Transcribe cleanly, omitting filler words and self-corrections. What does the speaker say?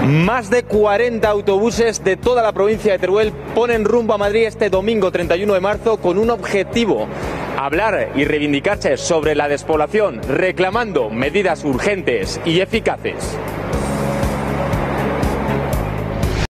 Más de 40 autobuses de toda la provincia de Teruel ponen rumbo a Madrid este domingo 31 de marzo con un objetivo: hablar y reivindicarse sobre la despoblación, reclamando medidas urgentes y eficaces.